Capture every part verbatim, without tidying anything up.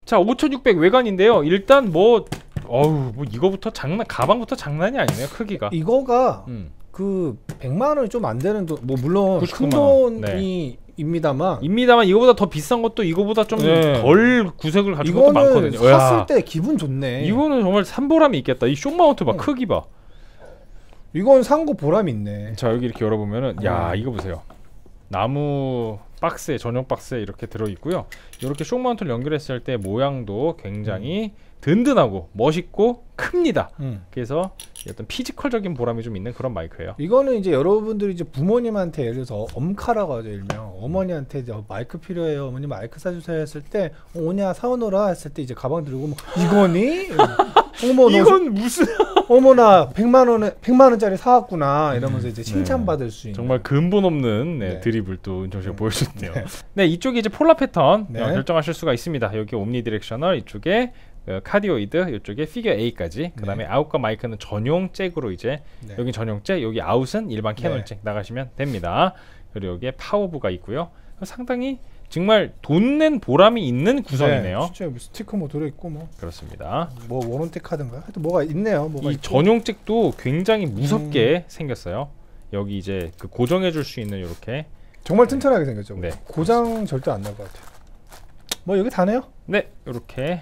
자, 오천육백 외관인데요. 일단 뭐 어우, 뭐 이거부터 장난, 가방부터 장난이 아니네요. 크기가. 이거가 음. 그 백만 원이 좀 안 되는 돈, 뭐 물론 큰 구십구만 원. 돈이 입니다만 입니다만 이거보다 더 비싼 것도 이거보다 좀 덜 네. 구색을 가지고 것도 많거든요. 샀을 야. 때 기분 좋네. 이거는 정말 산보람이 있겠다. 이 쇼마운트 봐. 응. 크기 봐. 이건 산 거 보람이 있네. 자, 여기 이렇게 열어보면은 야, 음. 이거 보세요. 나무 박스에, 전용 박스에 이렇게 들어있고요. 이렇게 쇼마운트를 연결했을 때 모양도 굉장히 음. 든든하고 멋있고 큽니다. 음. 그래서 어떤 피지컬적인 보람이 좀 있는 그런 마이크예요. 이거는 이제 여러분들이 이제 부모님한테 예를 들어서 엄카라고 하죠, 일명. 어머니한테 이제 마이크 필요해요, 어머니 마이크 사주세요 했을 때 어, 오냐 사오노라 했을 때 이제 가방 들고 뭐, 이거니? 어머, 이건 무슨 어머나 백만 원에 백만 원짜리 사왔구나 이러면서 이제 칭찬받을 네. 수 있는 정말 근본 없는 네, 네. 드립을 또 은정 씨가 음. 보여줬네요. 네. 네, 이쪽에 이제 폴라 패턴 네. 어, 결정하실 수가 있습니다. 여기 옴니 디렉셔널, 이쪽에 그 카디오이드, 이쪽에 피겨 A까지. 그다음에 네. 아웃과 마이크는 전용 잭으로 이제 네. 여기 전용 잭, 여기 아웃은 일반 캐논 네. 잭 나가시면 됩니다. 그리고 여기에 파워부가 있고요. 상당히 정말 돈 낸 보람이 있는 구성이네요. 네, 진짜 스티커 뭐 들어있고 뭐 그렇습니다. 뭐 워런티 카드인가? 하여튼 뭐가 있네요. 뭐가 이 있고. 전용 잭도 굉장히 무섭게 음. 생겼어요. 여기 이제 그 고정해 줄 수 있는 이렇게 정말 튼튼하게 생겼죠. 네. 고장 절대 안 날 것 같아요. 뭐 여기 다네요. 네, 이렇게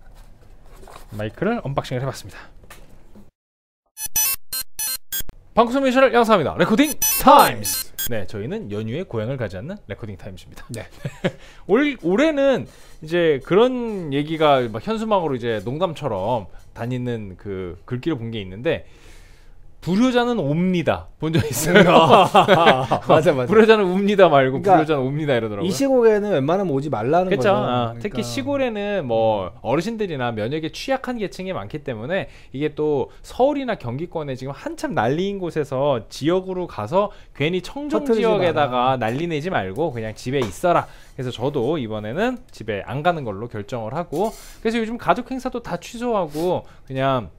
마이크를 언박싱을 해봤습니다. 방구 소미션을 양성합니다. 레코딩 타임스. 네, 저희는 연휴에 고향을 가지 않는 레코딩 타임스입니다. 네. 올 올해는 이제 그런 얘기가 막 현수막으로 이제 농담처럼 다니는 그 글귀를 본 게 있는데. 불효자는 옵니다. 본 적 있어요? 맞아, 맞아. 불효자는 옵니다 말고 그러니까 불효자는 옵니다 이러더라고요. 이 시국에는 웬만하면 오지 말라는 그렇죠. 거죠. 어, 그러니까. 특히 시골에는 뭐 어르신들이나 면역에 취약한 계층이 많기 때문에 이게 또 서울이나 경기권에 지금 한참 난리인 곳에서 지역으로 가서 괜히 청정 지역에다가 마라. 난리 내지 말고 그냥 집에 있어라. 그래서 저도 이번에는 집에 안 가는 걸로 결정을 하고, 그래서 요즘 가족 행사도 다 취소하고 그냥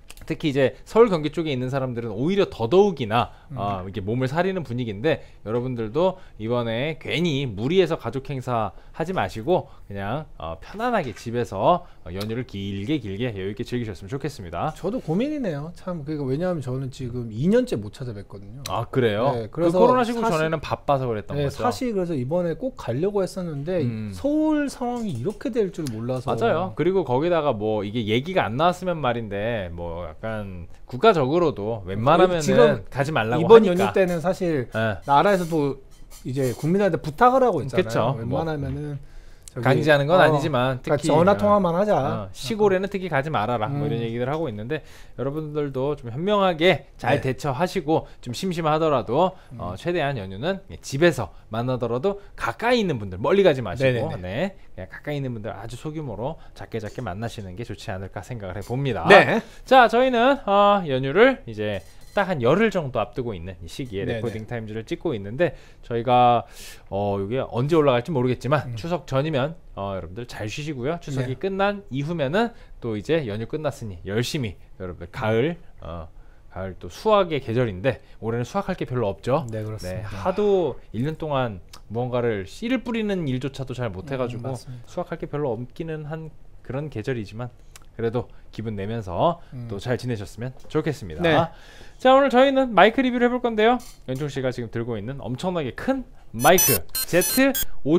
특히 이제 서울 경기 쪽에 있는 사람들은 오히려 더더욱이나 음. 어, 이게 몸을 사리는 분위기인데, 여러분들도 이번에 괜히 무리해서 가족 행사 하지 마시고 그냥 어, 편안하게 집에서 어, 연휴를 길게 길게 여유있게 즐기셨으면 좋겠습니다. 저도 고민이네요. 참. 그러니까 왜냐하면 저는 지금 이 년째 못 찾아뵀거든요. 아, 그래요? 네, 그래서 그 코로나 시국 사실, 전에는 바빠서 그랬던 네, 거죠? 사실 그래서 이번에 꼭 가려고 했었는데 음. 서울 상황이 이렇게 될 줄 몰라서. 맞아요. 그리고 거기다가 뭐 이게 얘기가 안 나왔으면 말인데 뭐 약간 국가적으로도 웬만하면은 지금 가지 말라고 이번 하니까. 연휴 때는 사실 네. 나라에서도 이제 국민한테 부탁을 하고 있잖아요. 그쵸. 웬만하면은 저기, 강제하는 건 어, 아니지만 특히 그러니까 전화 통화만 하자. 어, 시골에는 특히 가지 말아라. 뭐 이런 음. 얘기들 하고 있는데, 여러분들도 좀 현명하게 잘 네. 대처하시고 좀 심심하더라도 음. 어, 최대한 연휴는 집에서 만나더라도 가까이 있는 분들 멀리 가지 마시고 네네네. 네, 그냥 가까이 있는 분들 아주 소규모로 작게 작게 만나시는 게 좋지 않을까 생각을 해봅니다. 네. 자, 저희는 어, 연휴를 이제 딱 한 열흘 정도 앞두고 있는 이 시기에 네네. 레코딩 타임즈를 찍고 있는데, 저희가 어, 이게 언제 올라갈지 모르겠지만 음. 추석 전이면 어, 여러분들 잘 쉬시고요. 추석이 네. 끝난 이후면은 또 이제 연휴 끝났으니 열심히 여러분들 가을 어, 가을 또 수학의 계절인데, 올해는 수학할 게 별로 없죠. 네, 그렇습니다. 네, 하도 일 년 동안 무언가를 씨를 뿌리는 일조차도 잘 못해가지고 음, 수학할 게 별로 없기는 한 그런 계절이지만, 그래도 기분 내면서 음. 또 잘 지내셨으면 좋겠습니다. 네. 자, 오늘 저희는 마이크 리뷰를 해볼 건데요. 연종 씨가 지금 들고 있는 엄청나게 큰 마이크 제트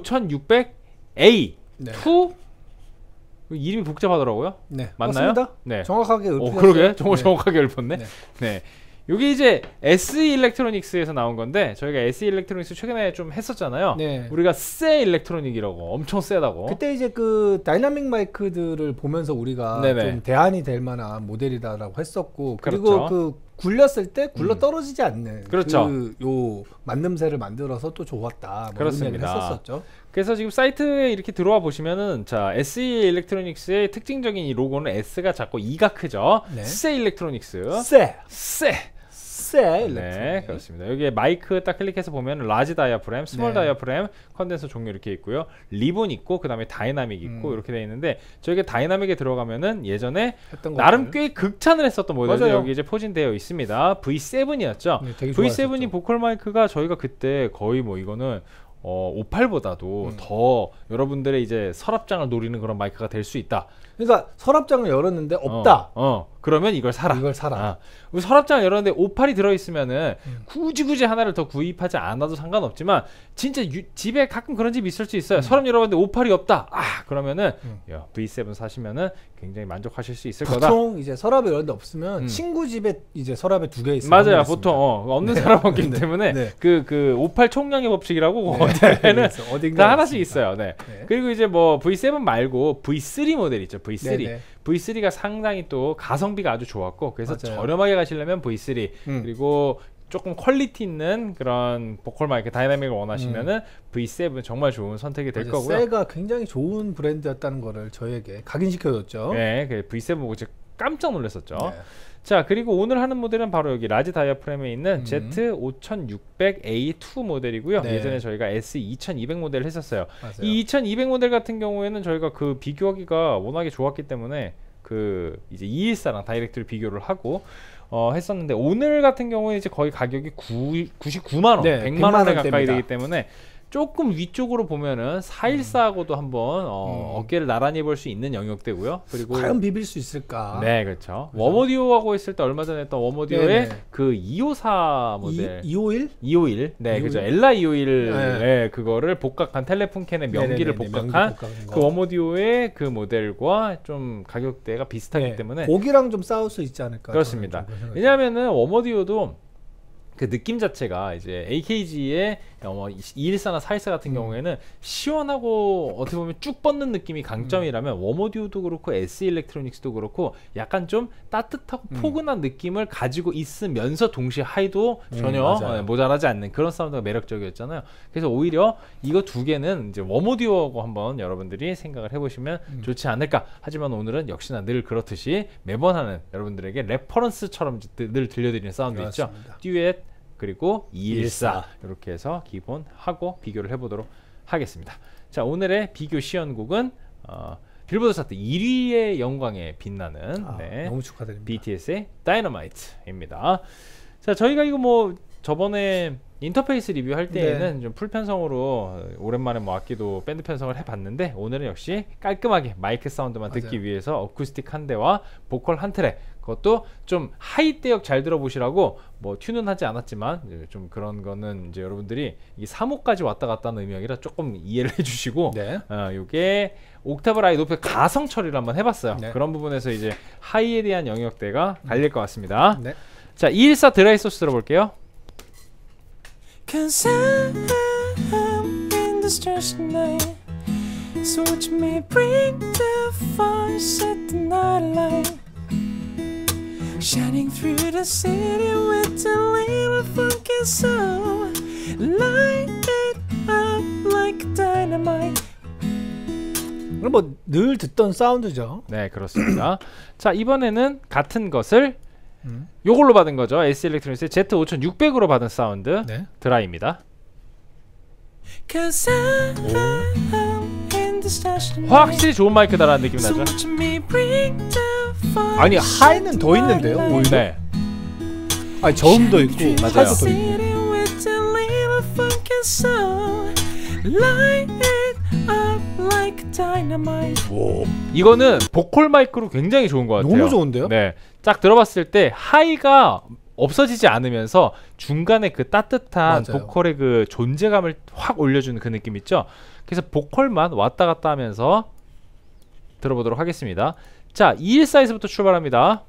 오천육백 에이 네. 투 이름이 복잡하더라고요. 네, 맞나요? 맞습니다. 네. 정확하게 오, 그러게 정말 네. 정확하게 읊었네. 네. 네. 여기 이제 에스이 일렉트로닉스에서 나온 건데, 저희가 에스이 일렉트로닉스 최근에 좀 했었잖아요. 네. 우리가 세 일렉트로닉이라고, 엄청 세다고. 그때 이제 그 다이나믹 마이크들을 보면서 우리가 네네. 좀 대안이 될 만한 모델이다라고 했었고, 그리고 그렇죠. 그 굴렸을 때 굴러 음. 떨어지지 않는 그렇죠. 그요 만듦새를 만들어서 또 좋았다. 뭐 그렇습니다. 했었었죠. 그래서 지금 사이트에 이렇게 들어와 보시면은, 자, 에스이 일렉트로닉스의 특징적인 이 로고는 S가 작고 E가 크죠. 네. 세 일렉트로닉스. 세, 세. 세 네, 일렉트로닉. 그렇습니다. 여기에 마이크 딱 클릭해서 보면 라지 다이아프램, 스몰 네. 다이아프램, 컨덴서 종류 이렇게 있고요. 리본 있고, 그 다음에 다이나믹 있고, 음. 이렇게 되어 있는데, 저희가 다이나믹에 들어가면은 예전에 했던 나름 것들. 꽤 극찬을 했었던 모델이 맞아요. 여기 이제 포진되어 있습니다. 브이 세븐이었죠. 네, 되게 브이 세븐이 좋아했었죠. 보컬 마이크가 저희가 그때 거의 뭐 이거는 어, 오십팔보다도 음. 더 여러분들의 이제 서랍장을 노리는 그런 마이크가 될 수 있다. 그러니까 서랍장을 열었는데 없다. 어, 어. 그러면 이걸 사라. 이걸 사라. 아. 우리 서랍장을 열었는데 오십팔이 들어있으면은 음. 굳이 굳이 하나를 더 구입하지 않아도 상관없지만 진짜 유, 집에 가끔 그런 집 있을 수 있어요. 음. 서랍 열어봤는데 오십팔이 없다. 아 그러면은 음. 야, 브이 세븐 사시면은 굉장히 만족하실 수 있을 거다. 보통 이제 서랍에 열었는데 없으면 음. 친구 집에 이제 서랍에 두 개 있어요. 맞아요. 보통 어, 없는 네. 사람 없기 네. 때문에 네. 그 그 오십팔 총량의 법칙이라고 네. 어디에는 어딘가 다 하나씩 있습니다. 있어요. 네. 네. 그리고 이제 뭐 브이 세븐 말고 브이 쓰리 모델 있죠. 브이 쓰리. 네, 네. 브이 쓰리가 상당히 또 가성비가 아주 좋았고 그래서 맞아요. 저렴하게 가시려면 브이 쓰리 음. 그리고 조금 퀄리티 있는 그런 보컬 마이크 다이나믹을 원하시면은 음. 브이 세븐 정말 좋은 선택이 될 거고요. 세가 굉장히 좋은 브랜드였다는 거를 저에게 각인시켜줬죠. 네, 그 브이 세븐 보고 진짜 깜짝 놀랐었죠. 네. 자 그리고 오늘 하는 모델은 바로 여기 라지 다이아프램에 있는 음. 제트 오천육백 에이 투 모델이고요. 네. 예전에 저희가 에스 이천이백 모델을 했었어요. 맞아요. 이 이천이백 모델 같은 경우에는 저희가 그 비교하기가 워낙에 좋았기 때문에 그 이제 이백십사랑 다이렉트를 비교를 하고 어 했었는데 오늘 같은 경우에 이제 거의 가격이 구십구만 원, 네, 백만 원에 가까이 원대입니다. 되기 때문에 조금 위쪽으로 보면은 사백십사하고도 한번 어, 음. 어깨를 나란히 볼 수 있는 영역대고요. 그리고 과연 비빌 수 있을까? 네, 그렇죠. 웜오디오하고 있을 때 얼마 전에 했던 웜오디오의 네네. 그 이백오십사 모델 이백오십일? 이백오십일 네, 이백오십일? 그죠. 엘라 이백오십일 네. 네, 그거를 복각한 텔레폰 캔의 명기를 네네네네, 복각한 명기 복각한 거. 그 웜오디오의 그 모델과 좀 가격대가 비슷하기 네. 때문에 고기랑 좀 싸울 수 있지 않을까? 그렇습니다. 저는 좀 생각해요. 왜냐하면은 웜오디오도 그 느낌 자체가 이제 에이케이지의 어, 이백십사나 사백십사 같은 음. 경우에는 시원하고 어떻게 보면 쭉 뻗는 느낌이 강점이라면 음. 웜오디오도 그렇고 에스이 일렉트로닉스도 그렇고 약간 좀 따뜻하고 음. 포근한 느낌을 가지고 있으면서 동시에 하이도 음, 전혀 맞아요. 어, 모자라지 않는 그런 사운드가 매력적이었잖아요. 그래서 오히려 이거 두 개는 이제 웜오디오하고 한번 여러분들이 생각을 해보시면 음. 좋지 않을까. 하지만 오늘은 역시나 늘 그렇듯이 매번 하는 여러분들에게 레퍼런스처럼 늘 들려드리는 사운드 있죠. 그렇습니다. 듀엣 그리고 이백십사 이백십사. 이렇게 해서 기본하고 비교를 해보도록 하겠습니다. 자 오늘의 비교 시연곡은 어, 빌보드 차트 일 위의 영광에 빛나는 아, 네, 너무 축하드립니다. 비티에스의 다이너마이트입니다. 자 저희가 이거 뭐 저번에 인터페이스 리뷰할 때에는 네. 좀 풀 편성으로 오랜만에 뭐 악기도 밴드 편성을 해봤는데 오늘은 역시 깔끔하게 마이크 사운드만 맞아요. 듣기 위해서 어쿠스틱 한 대와 보컬 한 트랙 그것도 좀 하이 대역 잘 들어보시라고 뭐 튠은 하지 않았지만 좀 그런 거는 이제 여러분들이 이 삼 호까지 왔다 갔다 하는 음역이라 조금 이해를 해주시고 네. 어, 요게 옥타브 라이 높여 가성 처리를 한번 해봤어요. 네. 그런 부분에서 이제 하이에 대한 영역대가 갈릴 것 같습니다. 네. 자 이백십사 드라이 소스 들어볼게요. Cause I'm in distress tonight. So watch me bring the fire, set the night light. Shining through the city with a little funky soul. Light it up like dynamite. 그럼 뭐 늘 듣던 사운드죠. 네 그렇습니다. 자 이번에는 같은 것을 음. 요걸로 받은 거죠. 에스이 일렉트로닉스의 제트 오천육백으로 받은 사운드 네. 드라이입니다. Cause I'm in distress tonight. 확실히 좋은 마이크다라는 느낌이 So 나죠. watch me bring the fire. 아니 하이는 더 있는데요. 오히려. 네. 아니 저음도 있고 맞아요. 하이도 더 있고. with a little funky soul. Light it up like dynamite. 오. 이거는 보컬 마이크로 굉장히 좋은 것 같아요. 너무 좋은데요? 네. 딱 들어봤을 때 하이가 없어지지 않으면서 중간에 그 따뜻한 맞아요. 보컬의 그 존재감을 확 올려주는 그 느낌 있죠. 그래서 보컬만 왔다 갔다 하면서 들어보도록 하겠습니다. 자 이백십사에서부터 출발합니다.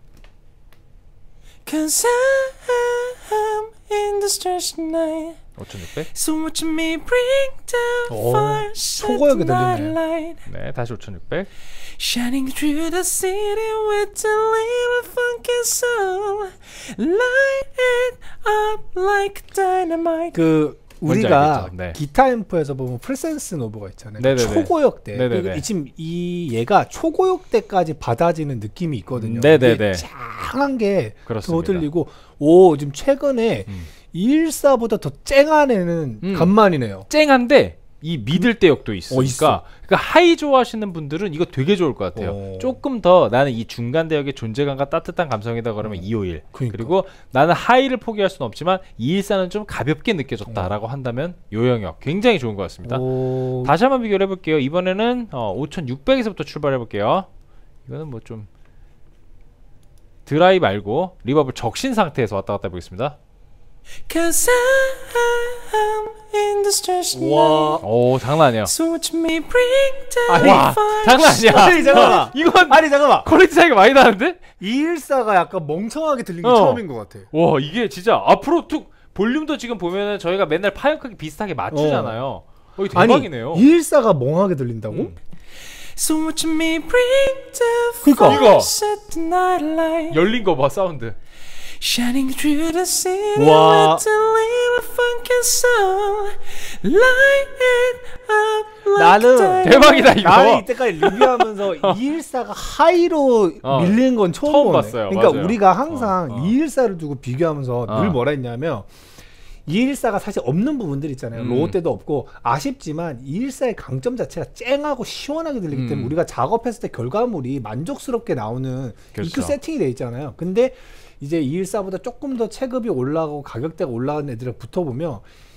Cause I'm in distress tonight. 오천육백. So watch me bring the 오, fire. set 초고역에 the night 들리네. light. 네 다시 오천육백. Shining through the city with a little funky soul. Light it up like dynamite. 그 뭔지 우리가 알겠죠? 네. 기타 앰프에서 보면 프레센스 노브가 있잖아요. 네네네. 초고역대. 네네네. 그리고 지금 이 얘가 초고역대까지 받아지는 느낌이 있거든요. 네네네. 이게 짱한 게 더 그렇습니다. 들리고 오 지금 최근에 음. 이백십사보다 더 쨍한 애는 음. 간만이네요. 쨍한데 이 미들 대역도 있으니까 어, 있어. 그러니까 하이 좋아하시는 분들은 이거 되게 좋을 것 같아요. 어. 조금 더 나는 이 중간 대역의 존재감과 따뜻한 감성이다 그러면 어. 이백오십일. 그러니까. 그리고 나는 하이를 포기할 수는 없지만 이백십사는 좀 가볍게 느껴졌다라고 어. 한다면 요 영역 굉장히 좋은 것 같습니다. 오... 다시 한번 비교를 해볼게요. 이번에는 어, 오천육백에서부터 출발해볼게요. 이거는 뭐 좀 드라이 말고 리버브 적신 상태에서 왔다 갔다 해보겠습니다. Cause I'm in distress 와. 오 장난 아니야. So watch me bring down 아니, 와 장난 아니야. 아니 잠깐만. 이건 아니 잠깐만. 퀄리티 차이가 많이 나는데? 이백십사가 약간 멍청하게 들린 게 어. 처음인 것 같아. 와 이게 진짜 앞으로 툭 볼륨도 지금 보면은 저희가 맨날 파역하게 비슷하게 맞추잖아요. 어, 이거 대박이네요. 아니 이백십사가 멍하게 들린다고? 음. So watch me bring down 그러니까. 이거. set the night light 열린 거 봐 사운드. Shining through the city 와. with a little funky soul Light it up like 나는 dynamite. 대박이다 이거. 나는 이때까지 리뷰하면서 이백십사가 하이로 어, 밀리는 건 처음, 처음 보네. 봤어요. 그러니까 맞아요. 우리가 항상 어, 어. 이백십사를 두고 비교하면서 어. 늘 뭐라 했냐면 이백십사가 사실 없는 부분들 있잖아요. 음. 로우 때도 없고 아쉽지만 이백십사의 강점 자체가 쨍하고 시원하게 들리기 때문에 음. 우리가 작업했을 때 결과물이 만족스럽게 나오는 그렇죠. 이큐 세팅이 돼 있잖아요. 근데 이제 이백십사보다 조금 더 체급이 올라가고 가격대가 올라가는 애들을 붙어보면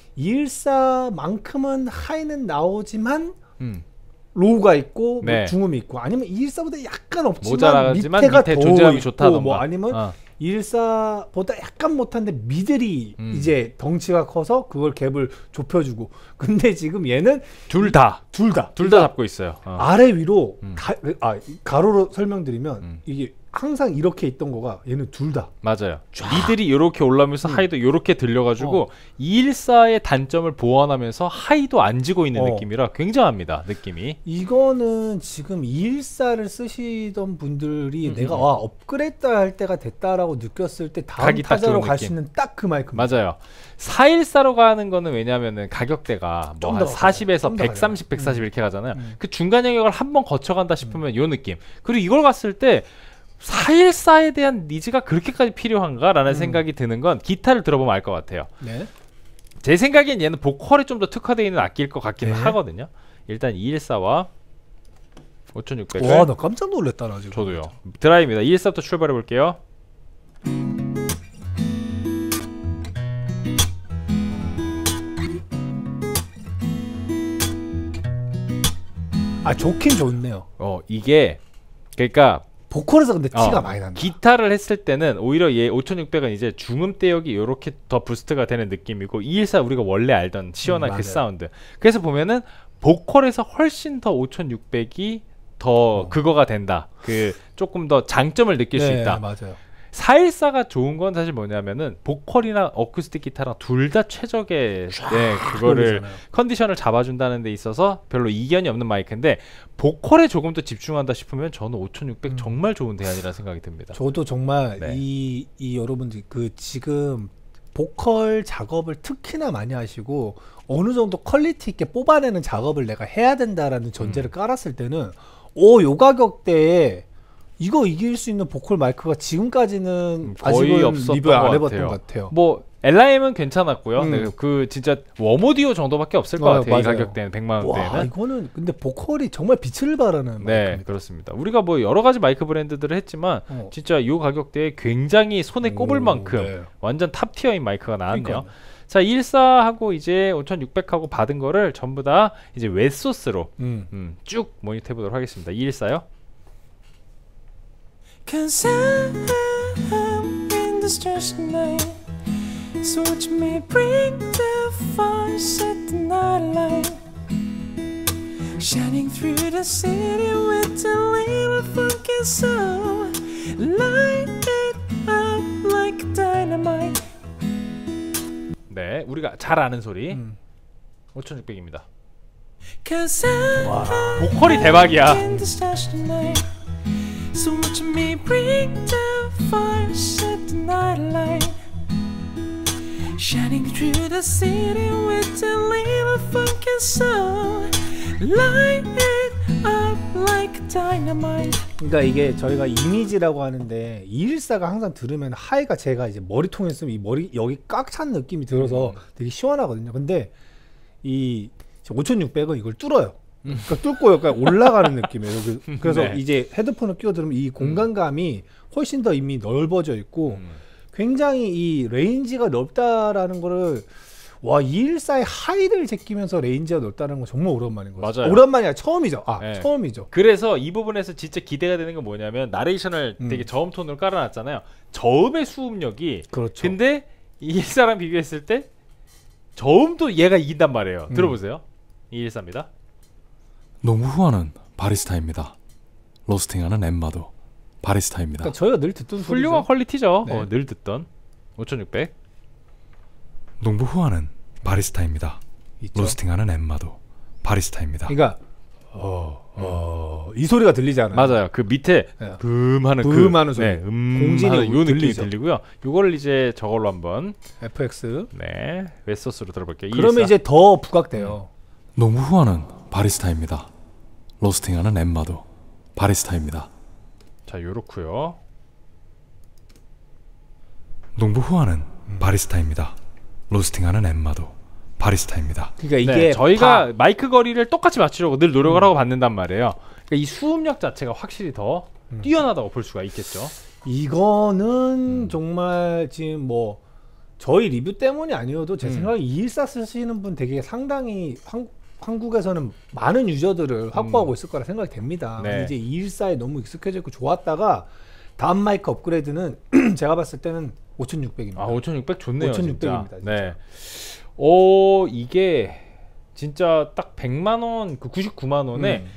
이백십사만큼은 하이는 나오지만 음. 로우가 있고 뭐 네. 중음이 있고 아니면 이백십사보다 약간 없지만 모자라지만 밑에가 밑에 더 존재감이 있고 좋다던가. 뭐 아니면 어. 이백십사보다 약간 못한데 미들이 음. 이제 덩치가 커서 그걸 갭을 좁혀주고 근데 지금 얘는 둘 다. 둘 다 둘 다 잡고 있어요. 어. 아래 위로 음. 다, 아, 가로로 설명드리면 음. 이게 항상 이렇게 있던 거가 얘는 둘 다 맞아요. 미들이 이렇게 올라오면서 음. 하이도 이렇게 들려가지고 어. 이백십사의 단점을 보완하면서 하이도 안 지고 있는 어. 느낌이라 굉장합니다. 느낌이. 이거는 지금 이백십사를 쓰시던 분들이 음, 내가 음. 와 업그레이드 할 때가 됐다라고 느꼈을 때 다음 가기 딱 타자로 좋은 갈 수 느낌. 있는 딱 그 마이크입니다. 맞아요. 사백십사로 가는 거는 왜냐면은 가격대가 좀 뭐 더 한 사십에서 좀 더 백삼십, 가잖아요. 백사십 음. 이렇게 가잖아요. 음. 그 중간 영역을 한번 거쳐간다 싶으면 요 느낌. 그리고 이걸 갔을 때 사백십사에 대한 니즈가 그렇게까지 필요한가라는 음. 생각이 드는 건 기타를 들어보면 알 것 같아요. 네. 제 생각엔 얘는 보컬에 좀 더 특화되어 있는 악기일 것 같기는 네. 하거든요. 일단 이백십사와 오천육백을 와, 나 깜짝 놀랐다 나 지금. 저도요. 드라이입니다. 이백십사부터 출발해 볼게요. 아 좋긴 좋네요. 어 이게 그러니까 보컬에서 근데 티가 어, 많이 난다. 기타를 했을 때는 오히려 얘 오천육백은 이제 중음 대역이 이렇게 더 부스트가 되는 느낌이고 이백십사 우리가 원래 알던 시원한 음, 그 맞아요. 사운드. 그래서 보면은 보컬에서 훨씬 더 오천육백이 더 어. 그거가 된다. 그 조금 더 장점을 느낄 수 네, 있다. 맞아요. 사백십사가 좋은 건 사실 뭐냐면은 보컬이나 어쿠스틱 기타랑 둘 다 최적의 네, 그거를 그러잖아요. 컨디션을 잡아준다는 데 있어서 별로 이견이 없는 마이크인데 보컬에 조금 더 집중한다 싶으면 저는 오천육백 음. 정말 좋은 대안이라는 생각이 듭니다. 저도 정말 네. 이, 이 여러분들 그 지금 보컬 작업을 특히나 많이 하시고 어느 정도 퀄리티 있게 뽑아내는 작업을 내가 해야 된다라는 전제를 음. 깔았을 때는 오, 요 가격대에 이거 이길 수 있는 보컬 마이크가 지금까지는 음, 거의 아직은 없었던 리뷰 안 것 해봤던 같아요. 것 같아요. 뭐 엘아이엠은 괜찮았고요. 음. 네, 그 진짜 웜오디오 정도밖에 없을 것 어, 같아요. 이 맞아요. 가격대는 백만 와, 원대는. 이거는 근데 보컬이 정말 빛을 발하는 네, 마이크입니다. 그렇습니다. 우리가 뭐 여러 가지 마이크 브랜드들을 했지만 어. 진짜 이 가격대에 굉장히 손에 꼽을 오, 만큼 네. 완전 탑 티어인 마이크가 나왔네요. 그러니까요. 자, 이백십사하고 이제 오천육백하고 받은 거를 전부 다 이제 웹소스로 음. 음, 쭉 모니터 해보도록 하겠습니다. 이백십사요. Cause I'm in distress tonight So watch me bring the fire, set the night light Shining through the city with a little funky soul Light it up like dynamite 네, 우리가 잘 아는 소리. 음. 오천육백입니다. Cause I'm 와, 보컬이 대박이야. in distress tonight So watch me bring the fire, set the night light Shining through the city with a little funky soul Light it up like dynamite 그러니까 이게 저희가 이미지라고 하는데 이백십사가 항상 들으면 하이가 제가 이제 머리통에 있으면 이 머리 여기 꽉 찬 느낌이 들어서 음. 되게 시원하거든요. 근데 이 오천육백은 이걸 뚫어요. 그러니까 뚫고 약간 올라가는 느낌이에요. 그- 그래서 네. 이제 헤드폰을 끼워 들으면 이 공간감이 훨씬 더 이미 넓어져 있고 음. 굉장히 이 레인지가 넓다라는 거를 와 이백십사의 하이를 제끼면서 레인지가 넓다는 건 정말 오랜만인 거죠. 맞아요. 오랜만이 아니라 처음이죠. 아 네. 처음이죠. 그래서 이 부분에서 진짜 기대가 되는 건 뭐냐면 나레이션을 음. 되게 저음 톤으로 깔아놨잖아요. 저음의 수음력이 그렇죠. 근데 이백십사랑 비교했을 때 저음도 얘가 이긴단 말이에요. 음. 들어보세요. 이백십사입니다. 너무 후하는 바리스타입니다. 로스팅하는 엠마도 바리스타입니다. 그러니까 저희가 늘 듣던 훌륭한 소리죠. 퀄리티죠. 네. 어, 늘 듣던 오천육백. 농부 후하는 바리스타입니다. 있죠. 로스팅하는 엠마도 바리스타입니다. 그러니까 어, 어, 이 소리가 들리잖아요. 맞아요. 그 밑에 네. 붐하는 붐하는 그, 소리. 네, 음 공진이 하는 요 느낌이 들리죠. 들리고요. 요거를 이제 저걸로 한번 에프엑스. 네 웨소스로 들어볼게요. 그러면 이백십사. 이제 더 부각돼요. 농부 후하는 바리스타입니다. 로스팅하는 엠마도 바리스타입니다. 자 요렇고요. 농부 후하는 바리스타입니다. 로스팅하는 엠마도 바리스타입니다. 그러니까 이게 네, 저희가 다- 마이크 거리를 똑같이 맞추려고 늘 노력을 하고 받는단 말이에요. 그러니까 이 수음력 자체가 확실히 더 음. 뛰어나다고 볼 수가 있겠죠. 이거는 음. 정말 지금 뭐 저희 리뷰 때문이 아니어도 제 음. 생각에 이백십사 쓰시는 분 되게 상당히 한, 한국에서는 많은 유저들을 확보하고 있을 거라 생각이 됩니다. 네. 이제 이백십사에 너무 익숙해져 있고 좋았다가 다음 마이크 업그레이드는 제가 봤을 때는 오천육백입니다. 아 오천육백 좋네요. 오천육백입니다, 진짜. 네. 오 이게 진짜 딱 백만 원, 그 구십구만 원에 음.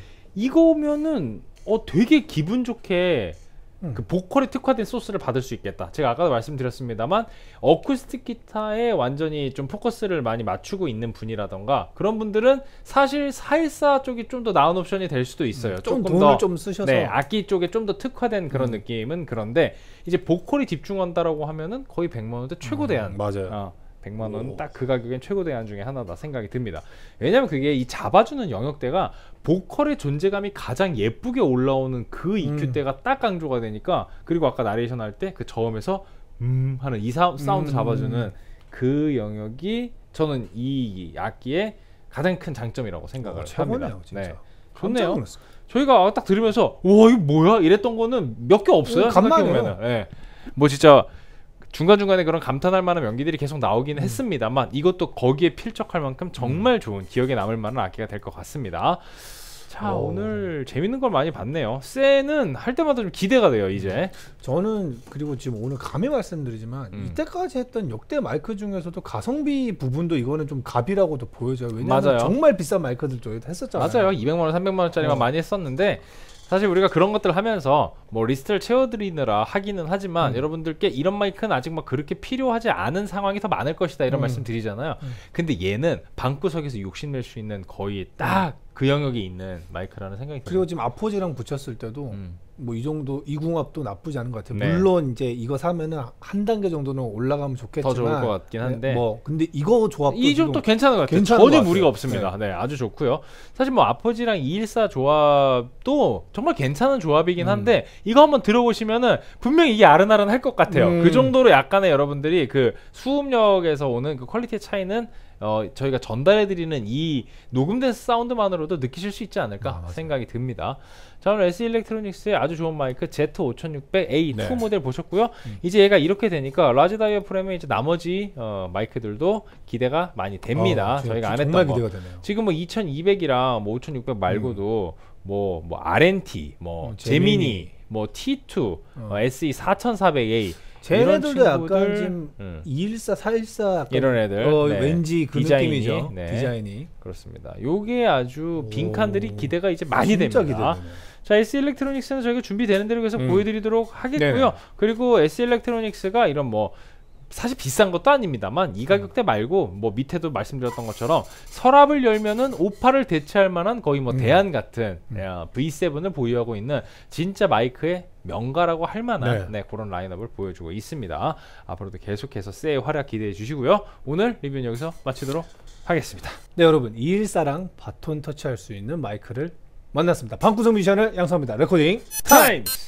이거면은 어 되게 기분 좋게 음. 그 보컬에 특화된 소스를 받을 수 있겠다. 제가 아까도 말씀드렸습니다만 어쿠스틱 기타에 완전히 좀 포커스를 많이 맞추고 있는 분이라던가 그런 분들은 사실 사백십사 쪽이 좀 더 나은 옵션이 될 수도 있어요. 음, 좀 조금 돈을 더 좀 쓰셔서 네, 악기 쪽에 좀 더 특화된 그런 음. 느낌은 그런데 이제 보컬이 집중한다라고 하면은 거의 백만 원대 최고 대안. 음, 맞아요. 어, 백만 원 오. 딱 그 가격엔 최고 대안 중에 하나다 생각이 듭니다. 왜냐면 그게 이 잡아주는 영역대가 보컬의 존재감이 가장 예쁘게 올라오는 그 이큐대가 음. 딱 강조가 되니까 그리고 아까 나레이션 할 때 그 저음에서 음 하는 이 사, 사운드 음. 잡아주는 그 영역이 저는 이 악기의 가장 큰 장점이라고 생각을 어, 합니다. 최고네요, 진짜. 네. 깜짝 좋네요. 놀랐어요. 저희가 딱 들으면서 와 이거 뭐야 이랬던 거는 몇 개 없어요. 음, 간만이에요. 생각해보면은. 예. 뭐 진짜 중간중간에 그런 감탄할 만한 명기들이 계속 나오기는 음. 했습니다만 이것도 거기에 필적할 만큼 정말 좋은 기억에 남을 만한 악기가 될 것 같습니다. 자 오. 오늘 재밌는 걸 많이 봤네요. 세는 할 때마다 좀 기대가 돼요 이제. 저는 그리고 지금 오늘 감히 말씀드리지만 음. 이때까지 했던 역대 마이크 중에서도 가성비 부분도 이거는 좀 갑이라고도 보여져요. 왜냐면 맞아요. 정말 비싼 마이크들 저희도 했었잖아요. 맞아요. 이백만 원, 삼백만 원짜리만 어. 많이 했었는데 사실 우리가 그런 것들 하면서 뭐 리스트를 채워드리느라 하기는 하지만 음. 여러분들께 이런 마이크는 아직 막 그렇게 필요하지 않은 상황이 더 많을 것이다 이런 음. 말씀 드리잖아요. 음. 근데 얘는 방구석에서 욕심낼 수 있는 거의 딱 그 영역에 있는 마이크라는 생각이 그리고 듭니다. 지금 아포지랑 붙였을 때도 음. 뭐 이 정도 이궁합도 나쁘지 않은 것 같아요. 네. 물론 이제 이거 사면은 한 단계 정도는 올라가면 좋겠지만 더 좋을 것 같긴 한데 네, 뭐 근데 이거 조합도 이 조합도 지금 괜찮은 것 같아요. 괜찮은 전혀 것 무리가 같아요. 없습니다. 네. 아주 좋고요. 사실 뭐 아포지랑 이백십사 조합도 정말 괜찮은 조합이긴 음. 한데 이거 한번 들어보시면은 분명히 이게 아른아른할 것 같아요. 음. 그 정도로 약간의 여러분들이 그 수음력에서 오는 그 퀄리티의 차이는 어 저희가 전달해드리는 이 녹음된 사운드만으로도 느끼실 수 있지 않을까 아, 맞아요. 생각이 듭니다. 자 오늘 에스 일렉트로닉스의 아주 좋은 마이크 제트 오천육백 에이 투 네. 모델 보셨고요. 음. 이제 얘가 이렇게 되니까 라지 다이어프램의 이제 나머지 어, 마이크들도 기대가 많이 됩니다. 어, 저희가 안 정말 했던 거. 기대가 되네요. 지금 뭐 이천이백이랑 뭐 오천육백 말고도 뭐 뭐 알엔티, 뭐 어, 제미니, 제미니. 뭐 티 투, 어. 어, 에스이 사천사백 에이 쟤네들도 이런 약간 친구들, 지금 음, 이백십사, 사백십사 약간 이런 애들 어, 네. 왠지 그 디자인이, 느낌이죠. 네. 디자인이 그렇습니다. 요게 아주 오. 빈칸들이 기대가 이제 많이 진짜 됩니다. 기대되네요. 자 에스 일렉트로닉스는 저희가 준비되는 대로 계속 음. 보여드리도록 하겠고요. 네네. 그리고 에스 일렉트로닉스가 이런 뭐 사실 비싼 것도 아닙니다만 이 가격대 말고 뭐 밑에도 말씀드렸던 것처럼 서랍을 열면은 오파를 대체할 만한 거의 뭐 음. 대안 같은 음. 야, 브이 세븐을 보유하고 있는 진짜 마이크의 명가라고 할 만한 네. 네, 그런 라인업을 보여주고 있습니다. 앞으로도 계속해서 세의 활약 기대해 주시고요. 오늘 리뷰는 여기서 마치도록 하겠습니다. 네 여러분 이백십사랑 바톤 터치할 수 있는 마이크를 만났습니다. 방구석 미션을 양성합니다. 레코딩 타임스!